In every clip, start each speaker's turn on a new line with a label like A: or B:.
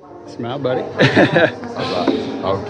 A: Smell, buddy.
B: Okay.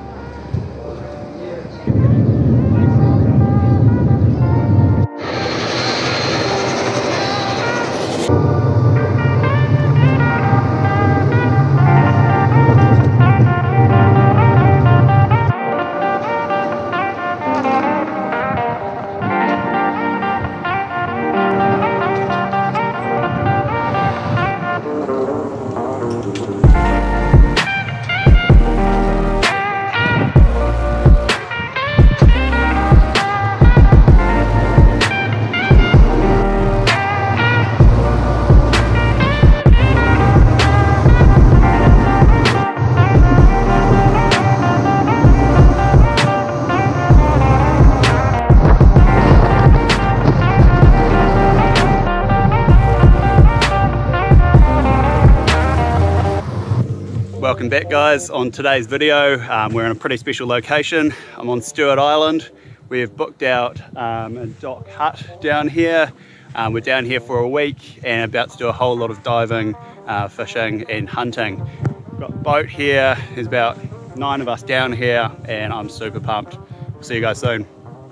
A: Welcome back, guys. On today's video, we're in a pretty special location. I'm on Stewart Island. We've booked out a dock hut down here. We're down here for a week and about to do a whole lot of diving, fishing and hunting. We've got a boat here. There's about 9 of us down here and I'm super pumped. We'll see you guys soon.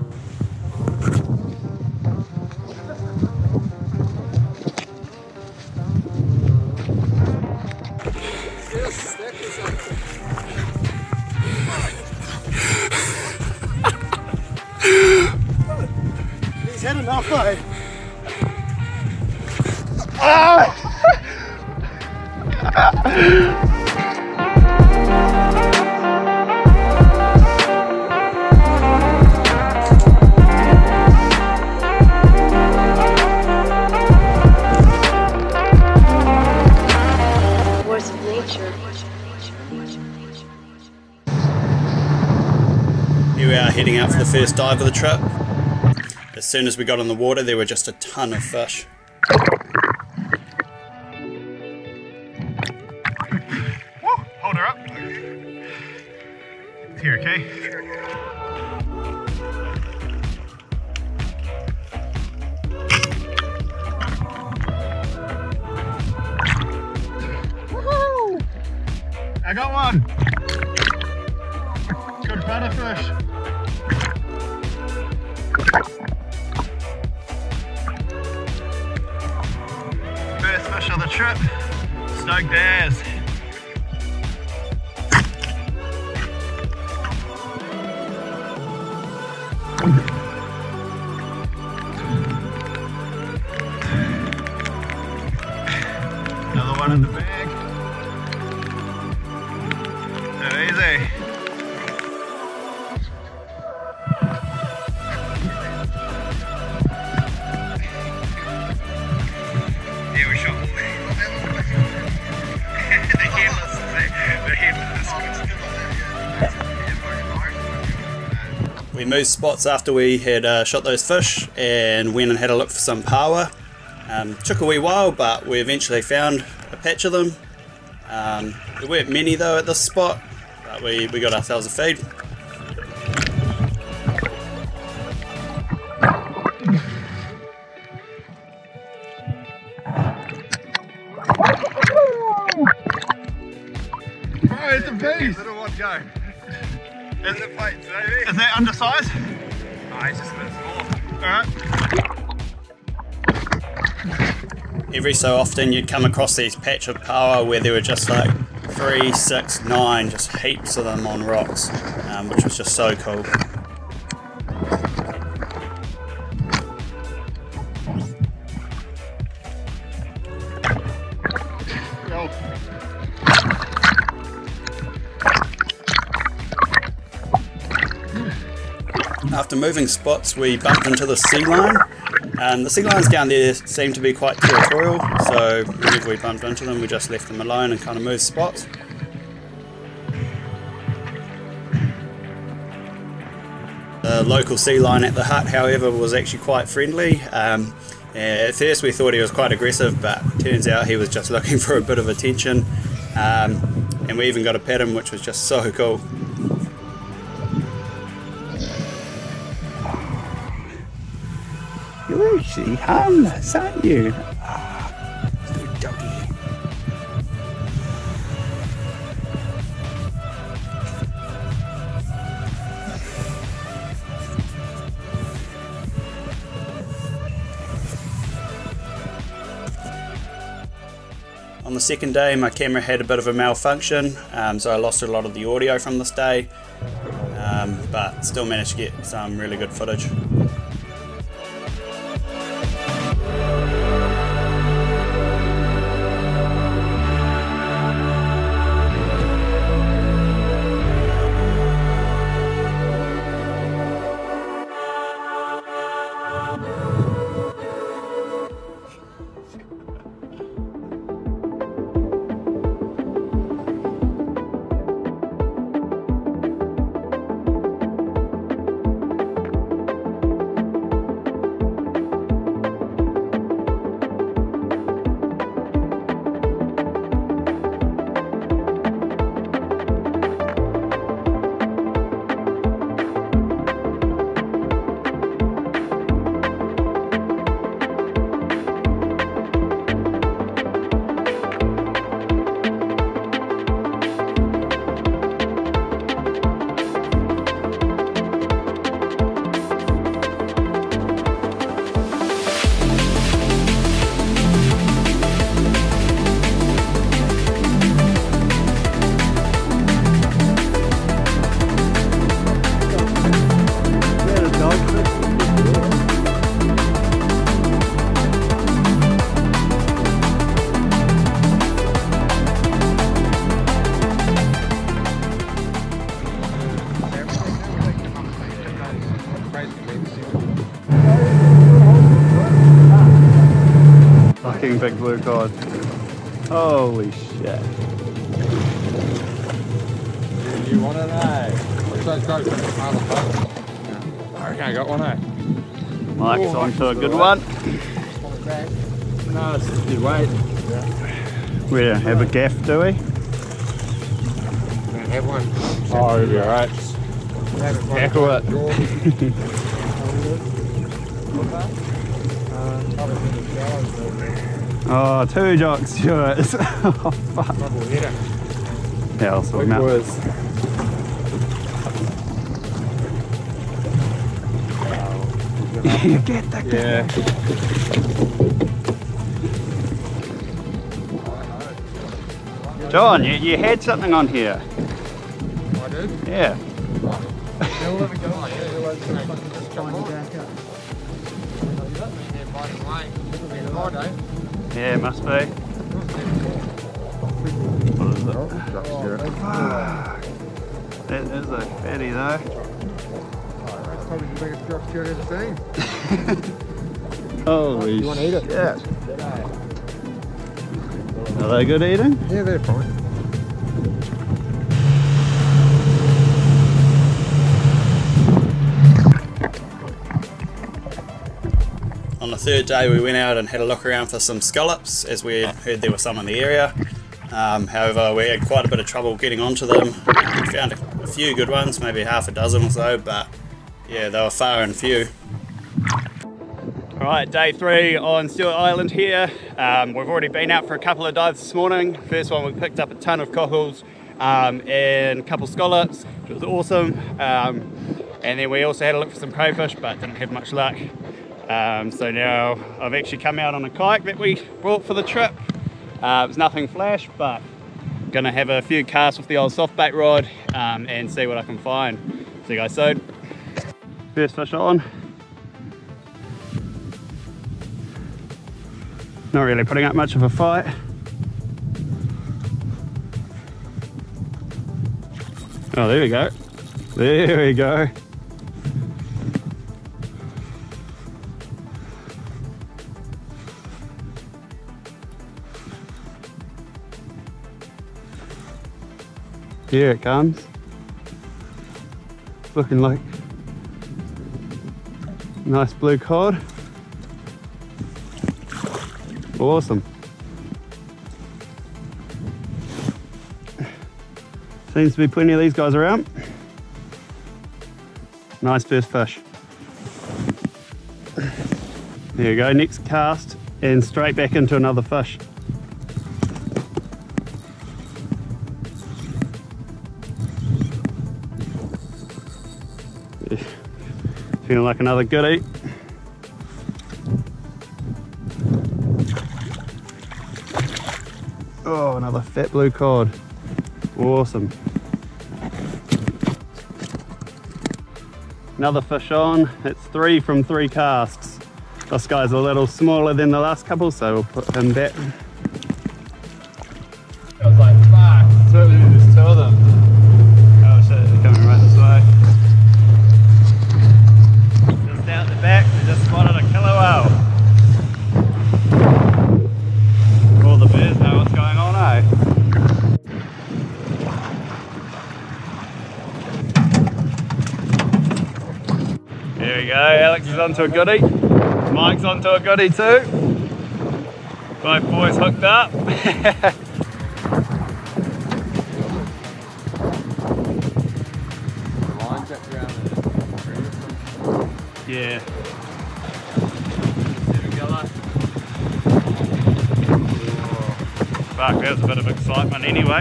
C: He's had enough though.
D: Force of nature.
A: Here we are heading out for the first dive of the trip. As soon as we got in the water, there were just a ton of fish.
C: Woo, hold her up. Here, okay? Woohoo! I got one. Good butterfish. First fish of the trip, stoked as. Another one in the bag. So easy. Yeah, we shot all the headless.
A: We moved spots after we had shot those fish and went and had a look for some paua. Took a wee while, but we eventually found a patch of them. There weren't many though at this spot, but we got ourselves a feed.
C: Oh, it's a beast! Little one go. Is it fight today? Is that undersized? Oh, it's just a bit small. Alright.
A: Every so often you'd come across these patch of paua where there were just like 3, 6, 9, just heaps of them on rocks, which was just so cool. After moving spots, we bumped into the sea lion. The sea lions down there seem to be quite territorial, so whenever we bumped into them, we just left them alone and kind of moved spots. The local sea lion at the hut, however, was actually quite friendly. At first we thought he was quite aggressive, but turns out he was just looking for a bit of attention. And we even got to pet him, which was just so cool.
B: You're actually harmless, aren't you? Ah, good doggy.
A: On the second day my camera had a bit of a malfunction, so I lost a lot of the audio from this day, but still managed to get some really good footage. Fucking big blue cod. Holy shit.
B: You want it, eh? Let's go. I reckon I got one, eh?
A: Mike's onto a good one.
B: No, it's just good weight.
A: We don't have a gaff, do we?
B: We don't have one. Oh, you'll be alright. Tackle it.
A: Oh, 2 jocks, Stewart. Oh, fuck. Yeah, I'll sort him out. You get that guy.
B: Yeah.
A: John, you had something on here.
B: I did?
A: Yeah. Yeah, it must be. What is it? That is a fatty though.
B: That's probably the biggest drop you've ever seen.
A: Holy
B: You want to eat it?
A: shit. Are they good eating?
B: Yeah, they're fine.
A: On the third day we went out and had a look around for some scallops, as we had heard there were some in the area. However, we had quite a bit of trouble getting onto them. We found a few good ones, maybe half a dozen or so, but yeah, they were far and few. Alright, day 3 on Stewart Island here. We've already been out for a couple of dives this morning. First one we picked up a ton of cockles and a couple scallops, which was awesome. And then we also had a look for some crayfish, but didn't have much luck. So now I've actually come out on a kayak that we brought for the trip. It's nothing flash, but I'm gonna have a few casts with the old soft bait rod and see what I can find. See you guys soon. First fish on. Not really putting up much of a fight. Oh, there we go. There we go. Here it comes. Looking like nice blue cod. Awesome. Seems to be plenty of these guys around. Nice first fish. There you go, next cast and straight back into another fish. Feeling like another goodie. Oh, another fat blue cod. Awesome. Another fish on. It's 3 from 3 casts. This guy's a little smaller than the last couple, so we'll put him back.
B: I was like, fuck, there's 2 of them.
A: Oh shit, they're coming right this way. Just out the back, we just spotted a killer whale. All the birds know what's going on, eh? There we go, Alex is onto a goodie. Mike's onto a goodie too. Both boys hooked up. Yeah. Fuck, that was a bit of excitement anyway.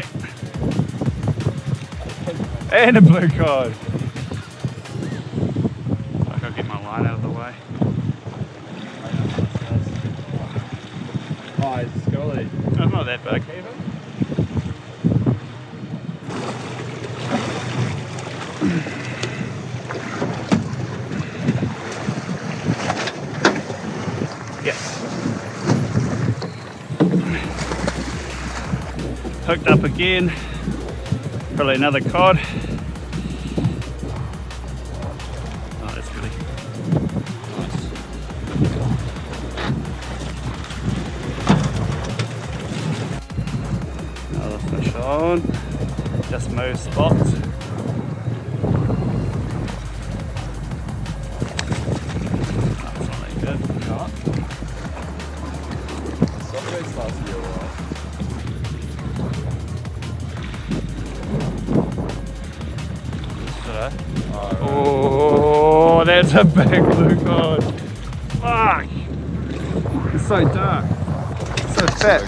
A: And a blue cod. Fuck, I'll get my line out of the way.
B: Oh, it's scully.
A: That's not that big even. Hooked up again, probably another cod. Oh, that's really nice. Another fish on, just move spots. That's not that good.
B: No. Somebody's last year, right?
A: Oh, that's a big blue cod. Fuck! It's so dark. It's so fat.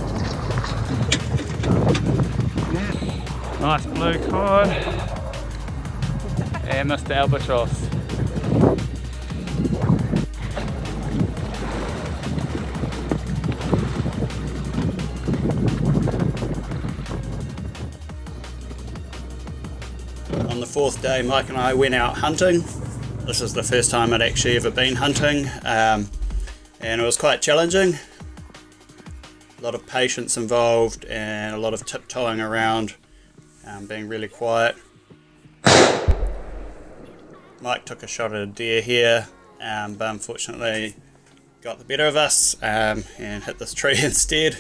A: Nice blue cod. And Mr. Albatross. On the 4th day, Mike and I went out hunting. This is the first time I'd actually ever been hunting, and it was quite challenging. A lot of patience involved and a lot of tiptoeing around, being really quiet. Mike took a shot at a deer here, but unfortunately got the better of us and hit this tree instead.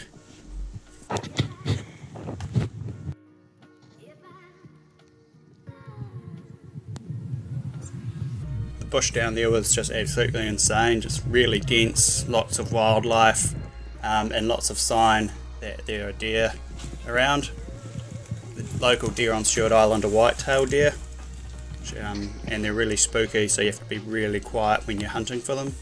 A: The bush down there was just absolutely insane, just really dense, lots of wildlife, and lots of sign that there are deer around. The local deer on Stewart Island are white-tailed deer, and they're really spooky, so you have to be really quiet when you're hunting for them.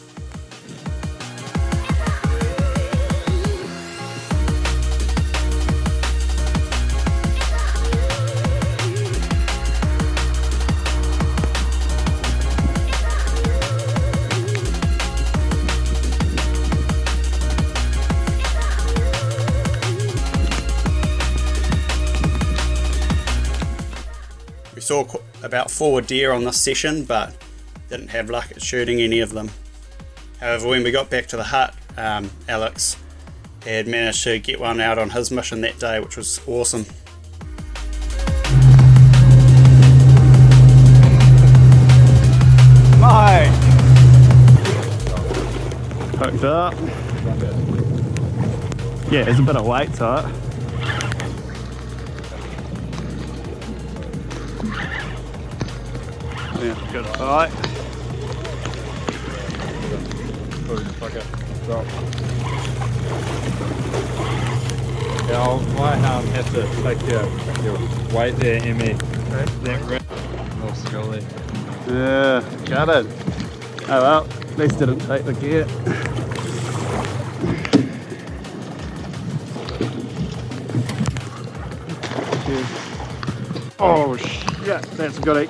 A: We saw about 4 deer on this session, but didn't have luck at shooting any of them. However, when we got back to the hut, Alex had managed to get one out on his mission that day, which was awesome. Mike! Hooked up. Yeah, there's a bit of weight to it. Yeah, good fight.
B: Yeah, I might have to take your weight there, Emmy. That red. Oh, scully.
A: Yeah, got it. Oh well, at least didn't take the gear. Oh shit, that's a goodie.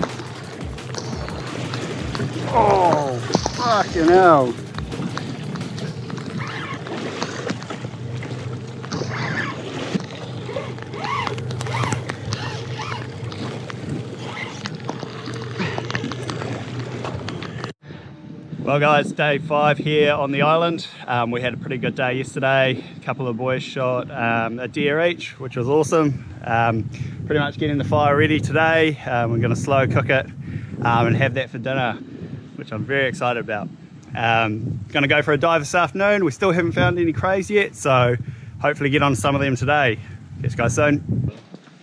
A: Oh, fucking hell. Well guys, day 5 here on the island. We had a pretty good day yesterday. A couple of boys shot a deer each, which was awesome. Pretty much getting the fire ready today. We're going to slow cook it and have that for dinner, which I'm very excited about. Going to go for a dive this afternoon. We still haven't found any crays yet, so hopefully get on some of them today. Catch you guys soon.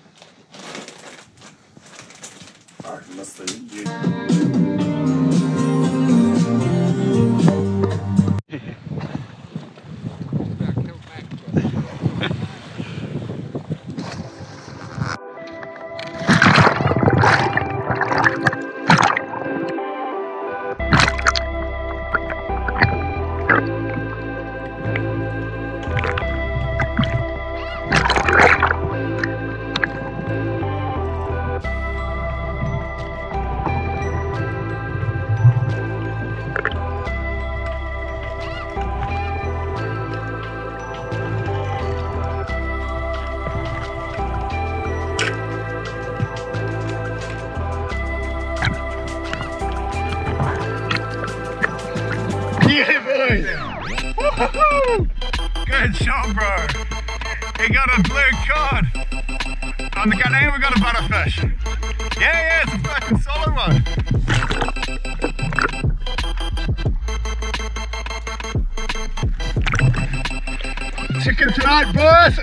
C: Good shot, bro. He got a blue cod. On the gun, and we got a butterfish. Yeah, it's a fucking solid one. Chicken tonight, boys.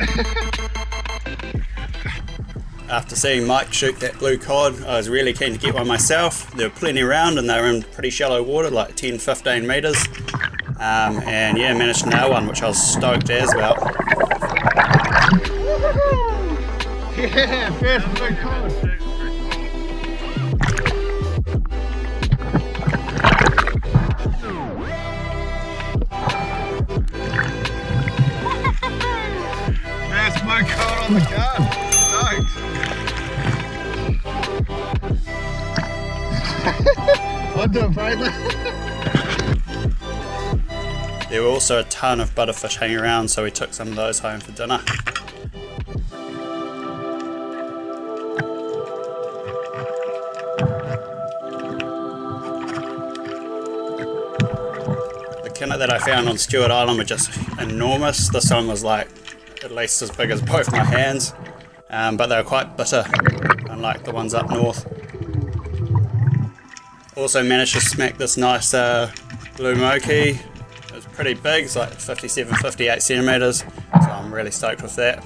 A: After seeing Mike shoot that blue cod, I was really keen to get one myself. There were plenty around and they were in pretty shallow water, like 10-15 metres. And yeah, managed to nail one, which I was stoked as about.
C: Yeah, first blue cod. First blue cod on the gun. Stoked. I'll do it, Fraser.
A: There were also a ton of butterfish hanging around, so we took some of those home for dinner. The kinnet that I found on Stewart Island were just enormous. This one was like at least as big as both my hands, but they were quite bitter, unlike the ones up north. Also managed to smack this nice blue moki. It was pretty big, it's like 57-58 centimetres, so I'm really stoked with that.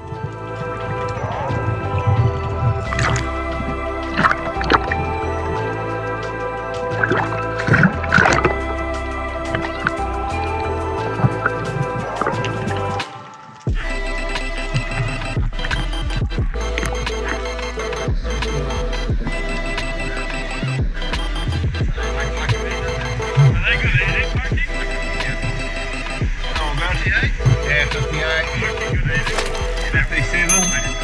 C: Yeah, 58. 57.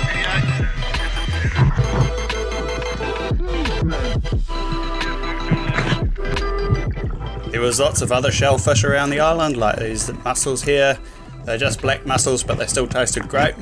A: There was lots of other shellfish around the island, like these mussels here. They're just black mussels, but they still tasted great.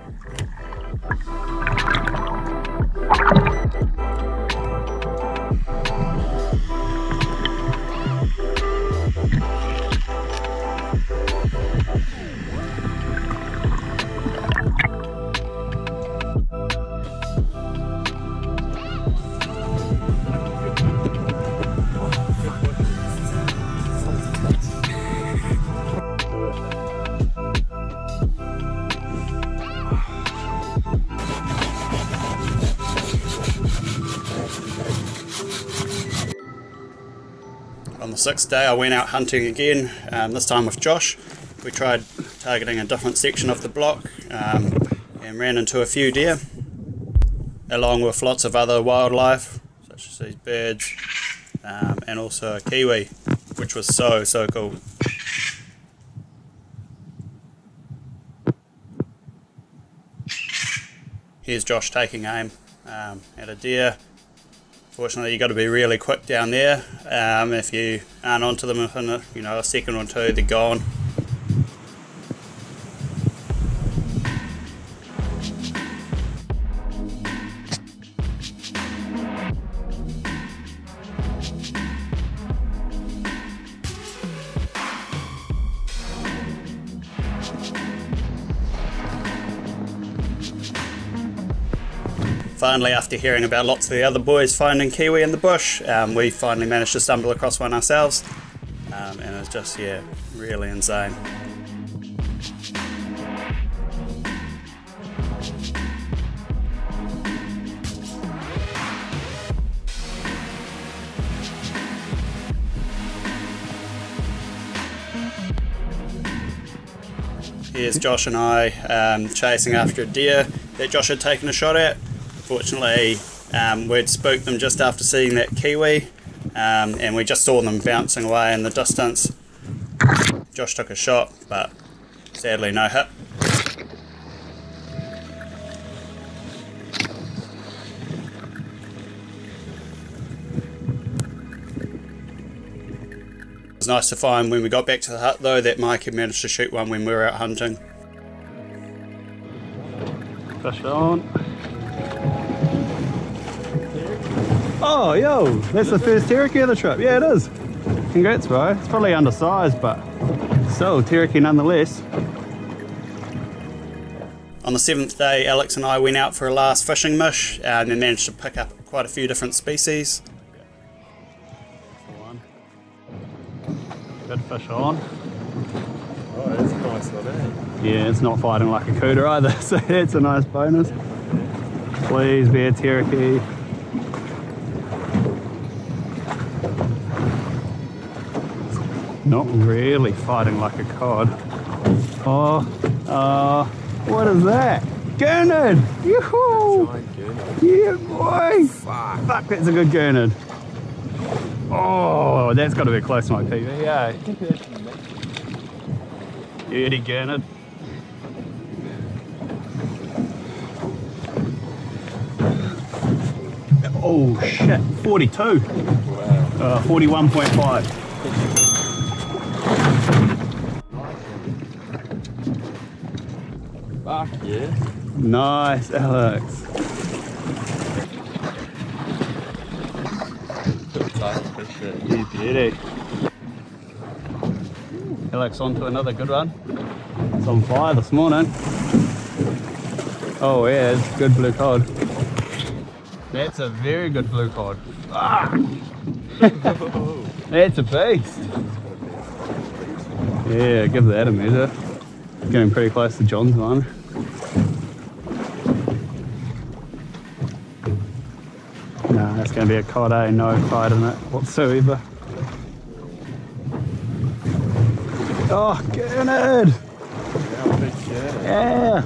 A: On the 6th day I went out hunting again, this time with Josh. We tried targeting a different section of the block and ran into a few deer, along with lots of other wildlife such as these birds and also a kiwi, which was so cool. Here's Josh taking aim at a deer. Fortunately, you've got to be really quick down there. If you aren't onto them within a second or two, they're gone. finally, after hearing about lots of the other boys finding kiwi in the bush, we finally managed to stumble across one ourselves, and it was just, yeah, really insane. Here's Josh and I chasing after a deer that Josh had taken a shot at. Fortunately, we'd spooked them just after seeing that kiwi, and we just saw them bouncing away in the distance. Josh took a shot, but sadly no hit. It was nice to find when we got back to the hut though that Mike had managed to shoot one when we were out hunting.
C: Fish on. Oh, yo, that's the first terraki of the trip. Yeah, it is. Congrats, bro. It's probably undersized, but still, terraki nonetheless.
A: On the 7th day, Alex and I went out for a last fishing mish and managed to pick up quite a few different species.
C: Good fish on.
B: Oh, that's a nice one, eh?
C: Yeah, it's not fighting like a cooter either, so that's a nice bonus. Please be a terraki. Not really fighting like a cod. Oh, what is that? Gurnard! Yoo-hoo! Yeah, boy! Fuck, that's a good gurnard. Oh, that's got to be close to my PV, yeah. Beauty gurnard. Oh shit, 42. Wow. 41.5.
B: Fuck yeah.
C: Nice, Alex. You beauty. Alex onto another good one. It's on fire this morning. Oh yeah, it's good blue cod. That's a very good blue cod. Ah! That's a beast. Yeah, give that a measure. Getting pretty close to John's one. No, that's going to be a cod, eh? No fight in it whatsoever. Oh, gurnard! Yeah!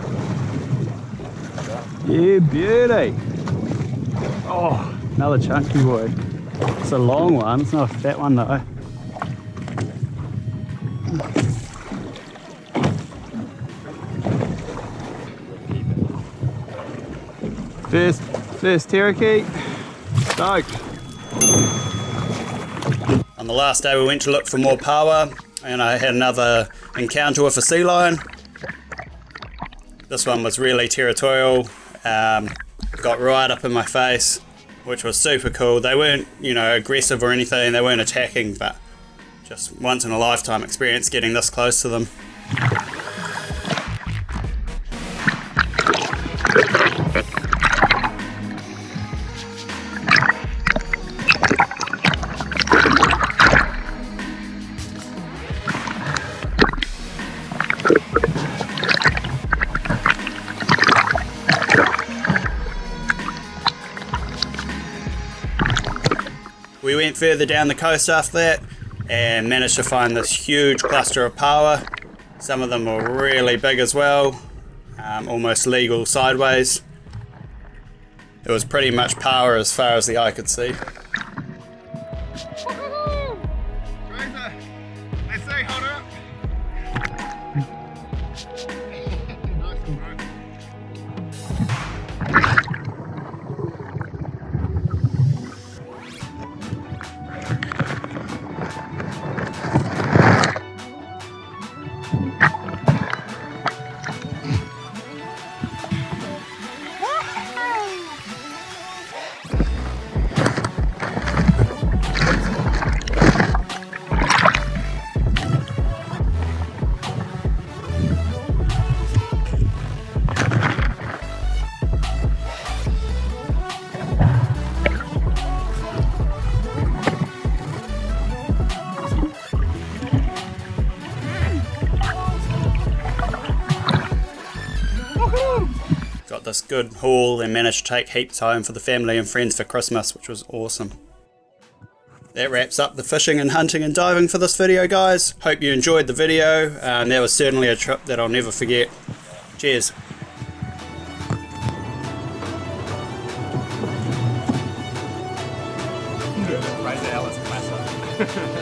C: Yeah, beauty! Oh, another chunky boy. It's a long one, it's not a fat one though. First terraki. Stoked.
A: On the last day we went to look for more paua, and I had another encounter with a sea lion. This one was really territorial, got right up in my face, which was super cool. They weren't, you know, aggressive or anything, they weren't attacking, but just once in a lifetime experience getting this close to them. We went further down the coast after that and managed to find this huge cluster of paua. Some of them were really big as well, almost legal sideways. It was pretty much paua as far as the eye could see. got this good haul and managed to take heaps home for the family and friends for Christmas, which was awesome. That wraps up the fishing and hunting and diving for this video, guys. Hope you enjoyed the video. That was certainly a trip that I'll never forget. Cheers.
B: Alice classic.